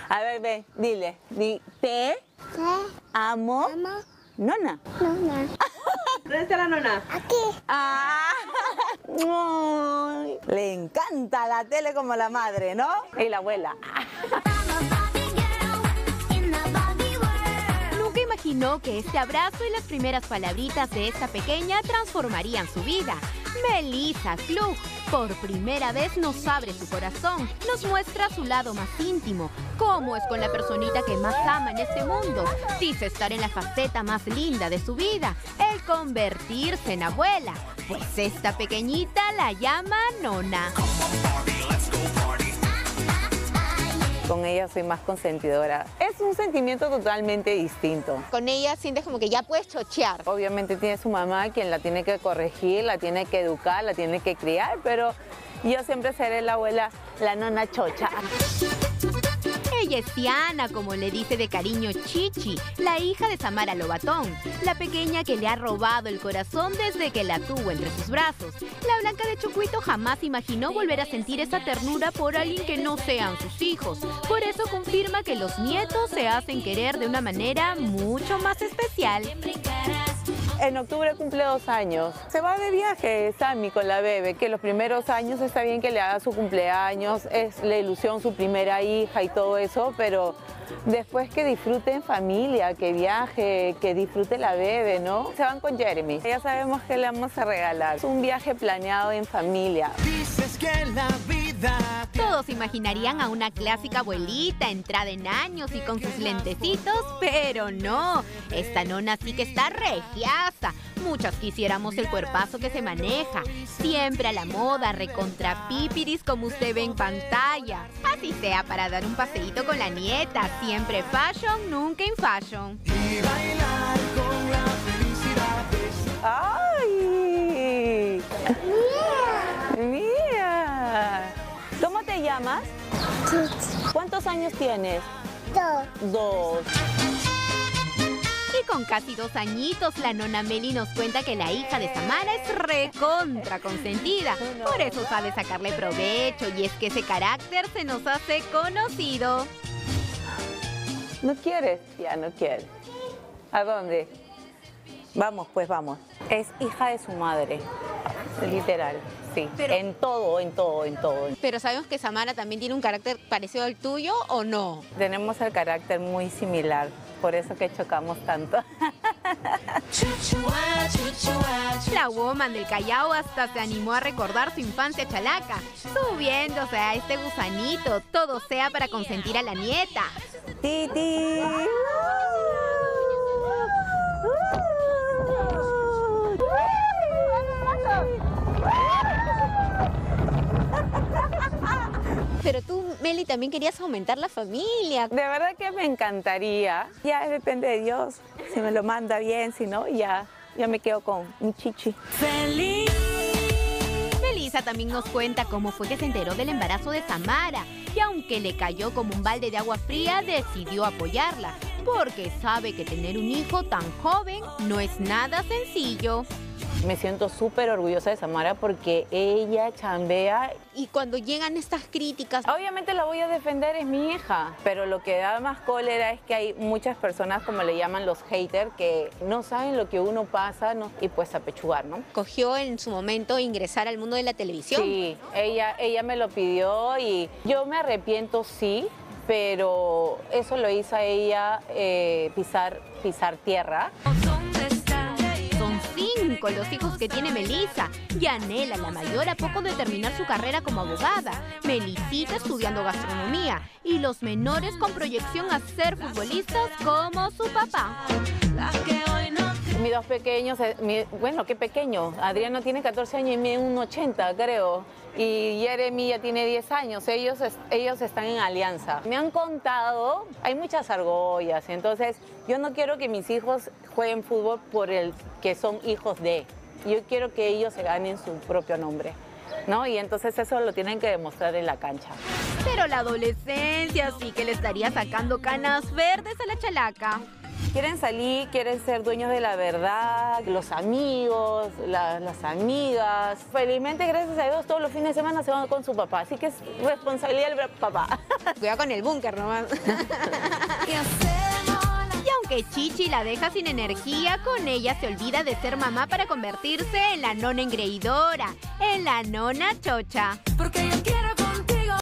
A ver, ve, dile. Te amo. Nona. ¿Dónde está la nona? Aquí. Ah, ay, le encanta la tele como la madre, ¿no? Y la abuela. Nunca imaginó que este abrazo y las primeras palabritas de esta pequeña transformarían su vida. Melissa Klug, por primera vez nos abre su corazón, nos muestra su lado más íntimo, cómo es con la personita que más ama en este mundo. Dice estar en la faceta más linda de su vida, el convertirse en abuela. Pues esta pequeñita la llama Nona. Con ella soy más consentidora. Es un sentimiento totalmente distinto. Con ella sientes como que ya puedes chochear. Obviamente tiene su mamá quien la tiene que corregir, la tiene que educar, la tiene que criar, pero yo siempre seré la abuela, la nona chocha. Ella es Tiana, como le dice de cariño Chichi, la hija de Samara Lobatón, la pequeña que le ha robado el corazón desde que la tuvo entre sus brazos. La Blanca de Chucuito jamás imaginó volver a sentir esa ternura por alguien que no sean sus hijos. Por eso confirma que los nietos se hacen querer de una manera mucho más especial. En octubre cumple 2 años. Se va de viaje Sammy con la bebé, que los primeros años está bien que le haga su cumpleaños, es la ilusión, su primera hija y todo eso, pero después que disfrute en familia, que viaje, que disfrute la bebé, ¿no? Se van con Jeremy. Ya sabemos que le vamos a regalar. Es un viaje planeado en familia. Dices que la vida... Todos imaginarían a una clásica abuelita entrada en años y con sus lentecitos, pero no. Esta nona sí que está regiaza. Muchas quisiéramos el cuerpazo que se maneja. Siempre a la moda, recontra pipiris como usted ve en pantalla. Así sea para dar un paseíto con la nieta. Siempre fashion, nunca in fashion. Y bailar con la felicidad. ¡Ay! ¡Mira! ¿Cómo te llamas? ¿Cuántos años tienes? 2. Y con casi 2 añitos, la nona Meli nos cuenta que la hija de Samara es recontra consentida. Por eso sabe sacarle provecho, y es que ese carácter se nos hace conocido. ¿No quieres? Ya no quieres. ¿A dónde? Vamos, pues vamos. Es hija de su madre, literal, sí. Pero- en todo. Pero sabemos que Samara también tiene un carácter parecido al tuyo, ¿o no? Tenemos el carácter muy similar, por eso que chocamos tanto. La woman del Callao hasta se animó a recordar su infancia chalaca, subiéndose a este gusanito, todo sea para consentir a la nieta. Titi. Pero tú, Meli, también querías aumentar la familia. De verdad que me encantaría. Ya depende de Dios. Si me lo manda bien, si no, ya me quedo con mi chichi. Melissa también nos cuenta cómo fue que se enteró del embarazo de Samara, y aunque le cayó como un balde de agua fría, decidió apoyarla, porque sabe que tener un hijo tan joven no es nada sencillo. Me siento súper orgullosa de Samara porque ella chambea. Y cuando llegan estas críticas, Obviamente la voy a defender, es mi hija, pero lo que da más cólera es que hay muchas personas, como le llaman los haters, que no saben lo que uno pasa, ¿no? Y pues apechugar, ¿no? cogió en su momento ingresar al mundo de la televisión. Sí, ella me lo pidió y yo me arrepiento, sí, pero eso lo hizo a ella pisar tierra. Son 5 los hijos que tiene Melissa. Yanela, la mayor, a poco de terminar su carrera como abogada. Melisita estudiando gastronomía. Y los menores con proyección a ser futbolistas como su papá. Mis 2 pequeños, bueno, qué pequeño. Adriano tiene 14 años y mide 1,80, creo. Y Jeremy ya tiene 10 años. Ellos están en alianza. Me han contado, hay muchas argollas, entonces yo no quiero que mis hijos jueguen fútbol por el que son hijos de. Yo quiero que ellos se ganen su propio nombre, ¿no? Y entonces eso lo tienen que demostrar en la cancha. Pero la adolescencia sí que le estaría sacando canas verdes a la chalaca. Quieren salir, quieren ser dueños de la verdad, los amigos, las amigas. Felizmente, gracias a Dios, todos los fines de semana se van con su papá, así que es responsabilidad del papá. Cuidado con el búnker nomás. Y aunque Chichi la deja sin energía, con ella se olvida de ser mamá para convertirse en la nona engreidora, en la nona chocha. Porque yo quiero